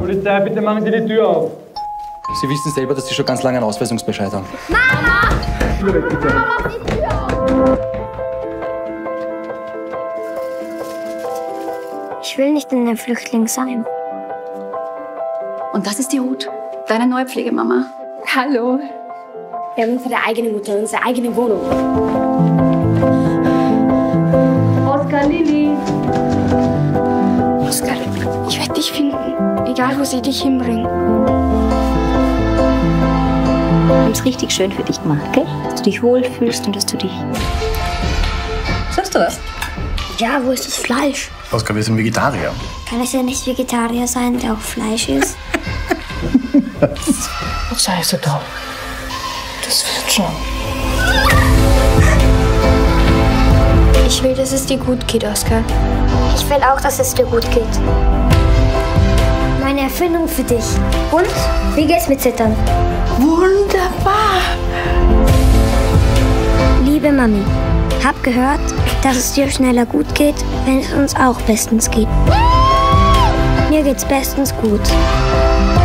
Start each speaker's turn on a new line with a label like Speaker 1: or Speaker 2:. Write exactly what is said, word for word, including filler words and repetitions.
Speaker 1: Polizei, bitte machen Sie die Tür auf.
Speaker 2: Sie wissen selber, dass Sie schon ganz lange einen Ausweisungsbescheid haben.
Speaker 3: Mama!
Speaker 1: Tür weg, bitte.
Speaker 3: Mama, mach die Tür auf!
Speaker 4: Ich will nicht in der Flüchtling sein.
Speaker 5: Und das ist die Ruth, deine neue Pflegemama. Hallo.
Speaker 4: Wir haben unsere eigene Mutter, unsere eigene Wohnung.
Speaker 3: Oskar, Lili.
Speaker 4: Oskar, ich werde dich finden, egal wo sie dich hinbringen.
Speaker 6: Wir haben es richtig schön für dich gemacht, gell? Dass du dich wohlfühlst und dass du dich... Sagst du was?
Speaker 4: Ja, wo ist das Fleisch?
Speaker 7: Oskar, wir sind Vegetarier.
Speaker 4: Kann es ja nicht Vegetarier sein, der auch Fleisch isst?
Speaker 8: Sei so dumm. Das wird schon.
Speaker 4: Ich will, dass es dir gut geht, Oskar. Ich will auch, dass es dir gut geht. Meine Erfindung für dich. Und? Wie geht's mit Zittern?
Speaker 8: Wunderbar.
Speaker 4: Liebe Mami, hab gehört, dass es dir schneller gut geht, wenn es uns auch bestens geht. Mir geht's bestens gut.